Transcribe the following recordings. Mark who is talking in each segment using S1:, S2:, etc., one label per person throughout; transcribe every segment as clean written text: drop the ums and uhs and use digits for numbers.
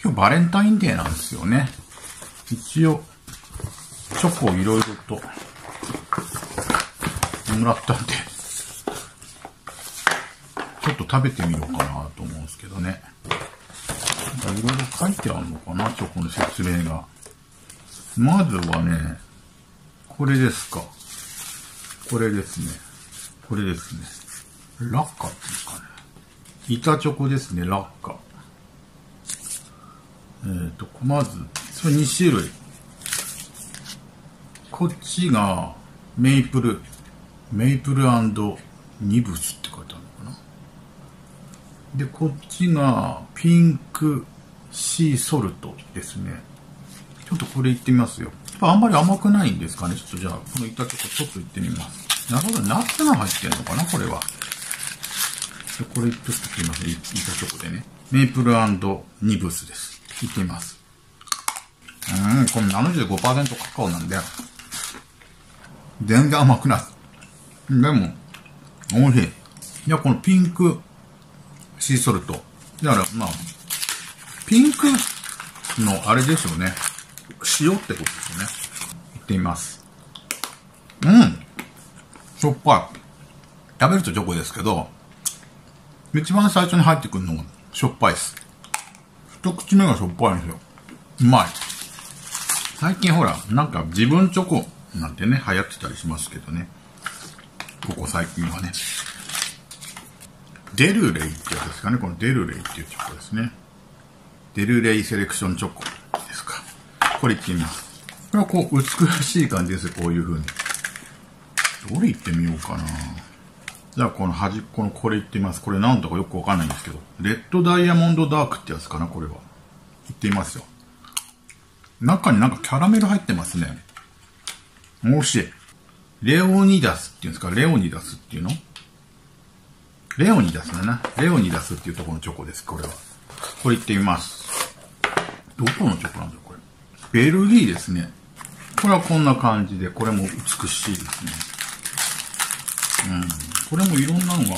S1: 今日バレンタインデーなんですよね。一応、チョコをいろいろともらったんで、ちょっと食べてみようかなと思うんですけどね。なんかいろいろ書いてあるのかな、チョコの説明が。まずはね、これですか。これですね。これですね。ラッカっていうかね。板チョコですね、ラッカ。まず、それ2種類。こっちがメイプルニブスって書いてあるのかな。で、こっちがピンクシーソルトですね。ちょっとこれいってみますよ。あんまり甘くないんですかね。ちょっとじゃあ、この板チョコちょっといってみます。なるほど、ナッツが入ってんのかな、これは。でこれちょっといってみますね。板チョコでね。メープル&ニブスです。いってみます。これ 75% カカオなんで、全然甘くない。でも、美味しい。いや、このピンクシーソルト。だから、まあ、ピンクのあれですよね。塩ってことですよね。いってみます。しょっぱい。食べるとチョコですけど、一番最初に入ってくるのがしょっぱいです。一口目がしょっぱいんですよ。うまい。最近ほら、なんか自分チョコなんてね、流行ってたりしますけどね。ここ最近はね。デルレイってやつですかね。このデルレイっていうチョコですね。デルレイセレクションチョコですか。これいってみます。これはこう、美しい感じですよ。こういう風に。どれいってみようかな。じゃあこの端っこのこれいってみます。これなんだかよくわかんないんですけど。レッドダイヤモンドダークってやつかな、これは。いってみますよ。中になんかキャラメル入ってますね。美味しい。レオニダスっていうんですか。レオニダスっていうのレオニダスだな。レオニダスっていうところのチョコです、これは。これいってみます。どこのチョコなんだよ、これ。ベルギーですね。これはこんな感じで、これも美しいですね。これもいろんなのがあって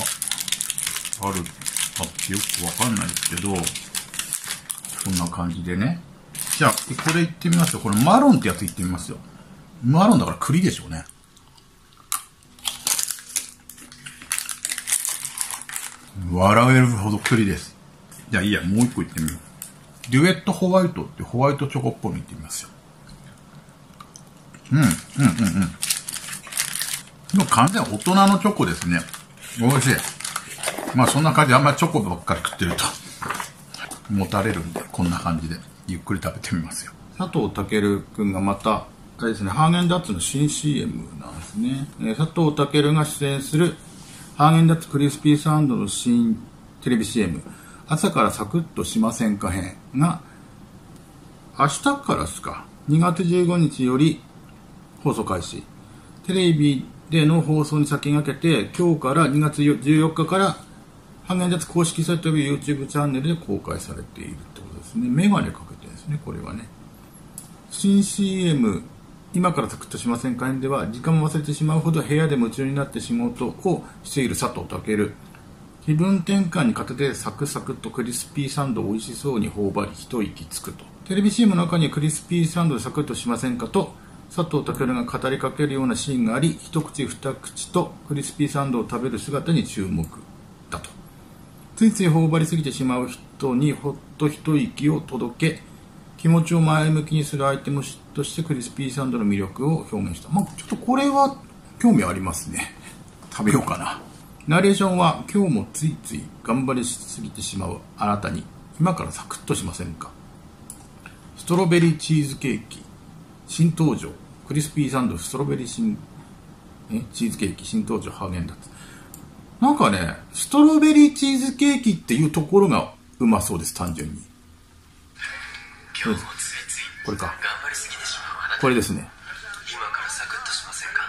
S1: よくわかんないですけど、こんな感じでね。じゃあ、これいってみますよ。これマロンってやついってみますよ。マロンだから栗でしょうね。笑えるほど栗です。じゃあいいや、もう一個いってみよう。デュエットホワイトってホワイトチョコっぽいのいってみますよ。もう完全大人のチョコですね。美味しい。まあそんな感じであんまりチョコばっかり食ってるともたれるんで、こんな感じでゆっくり食べてみますよ。佐藤健くんがまた、あれですね、ハーゲンダッツの新 CM なんですね。佐藤健が出演するハーゲンダッツクリスピーサンドの新テレビ CM、朝からサクッとしませんか編が、明日からですか、2月15日より放送開始。テレビでの放送に先駆けて、今日から2月14日から、ハーゲンダッツ公式サイトや YouTube チャンネルで公開されているってことですね。メガネかけてるんですね、これはね。新 CM、今からサクッとしませんか編では、時間も忘れてしまうほど部屋で夢中になって仕事をしている佐藤健。気分転換に片手でサクサクとクリスピーサンドを美味しそうに頬張り一息つくと。テレビ CM の中にクリスピーサンドでサクッとしませんかと佐藤健が語りかけるようなシーンがあり、一口二口とクリスピーサンドを食べる姿に注目だと。ついつい頬張りすぎてしまう人にほっと一息を届け、気持ちを前向きにするアイテムとしてクリスピーサンドの魅力を表現した。まあ、ちょっとこれは興味ありますね。食べようかな。ナレーションは、今日もついつい頑張りすぎてしまうあなたに今からサクッとしませんか。ストロベリーチーズケーキ新登場。クリスピーサンドストロベリーチーズケーキ新登場ハーゲンダッツ。なんかね、ストロベリーチーズケーキっていうところがうまそうです、単純に。これか。これですね。
S2: 今からサクッとしませんか。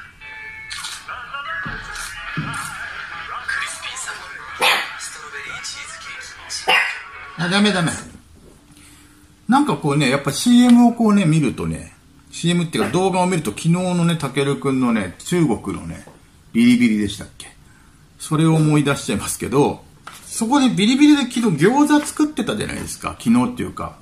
S2: クリスピーサンドストロベリーチーズケーキ。
S1: ダメ。なんかこうね、やっぱ CM をこうね、見るとね、CM っていうか動画を見ると昨日のね、たけるくんのね、中国のね、ビリビリでしたっけ、それを思い出しちゃいますけど、そこでビリビリで昨日餃子作ってたじゃないですか。昨日っていうか、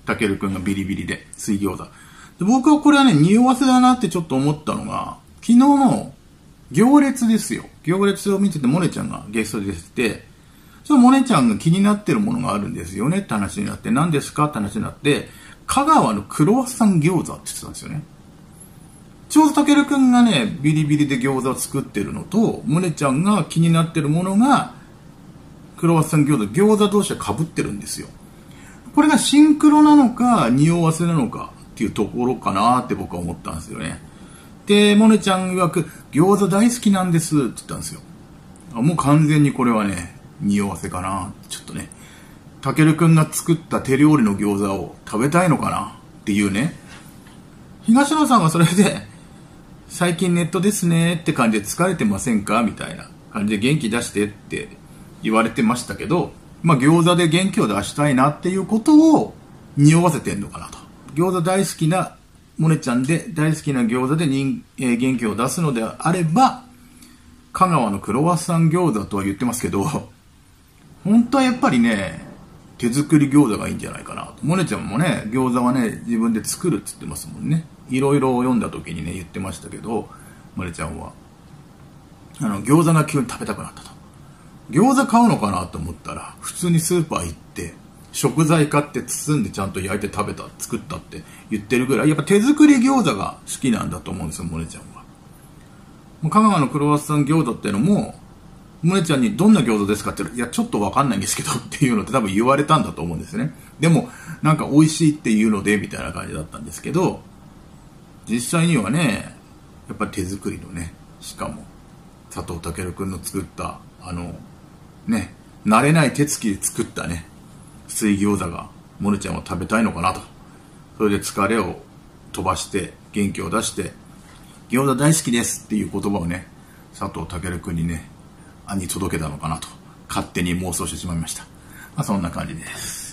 S1: たけるくんがビリビリで、水餃子。で僕はこれはね、匂わせだなってちょっと思ったのが、昨日の行列ですよ。行列を見てて、モネちゃんがゲストで出てて、そのモネちゃんが気になってるものがあるんですよねって話になって、何ですかって話になって、香川のクロワッサン餃子って言ってたんですよね。ちょうどたけるくんがね、ビリビリで餃子を作ってるのと、モネちゃんが気になってるものが、クロワッサン餃子同士で被ってるんですよ。これがシンクロなのか、匂わせなのかっていうところかなって僕は思ったんですよね。で、モネちゃん曰く、餃子大好きなんですって言ったんですよ。もう完全にこれはね、匂わせかな。ちょっとね、たけるくんが作った手料理の餃子を食べたいのかなっていうね。東野さんはそれで、最近ネットですねって感じで疲れてませんかみたいな感じで元気出してって言われてましたけど、まあ餃子で元気を出したいなっていうことを匂わせてんのかなと。餃子大好きなモネちゃんで大好きな餃子で元気を出すのであれば、香川のクロワッサン餃子とは言ってますけど、本当はやっぱりね、手作り餃子がいいんじゃないかなと。モネちゃんもね、餃子はね、自分で作るって言ってますもんね。いろいろ読んだ時にね、言ってましたけど、モネちゃんは。餃子が急に食べたくなったと。餃子買うのかなと思ったら、普通にスーパー行って、食材買って包んでちゃんと焼いて食べた、作ったって言ってるぐらい、やっぱ手作り餃子が好きなんだと思うんですよ、モネちゃんは。香川のクロワッサン餃子っていうのも、モネちゃんにどんな餃子ですかって言ったら、いや、ちょっとわかんないんですけどっていうのって多分言われたんだと思うんですね。でも、なんか美味しいっていうので、みたいな感じだったんですけど、実際にはね、やっぱり手作りのね、しかも、佐藤健くんの作った、ね、慣れない手つきで作ったね、水餃子が、モネちゃんは食べたいのかなと。それで疲れを飛ばして、元気を出して、餃子大好きですっていう言葉をね、佐藤健くんにね、に届けたのかなと勝手に妄想してしまいました。まあそんな感じです。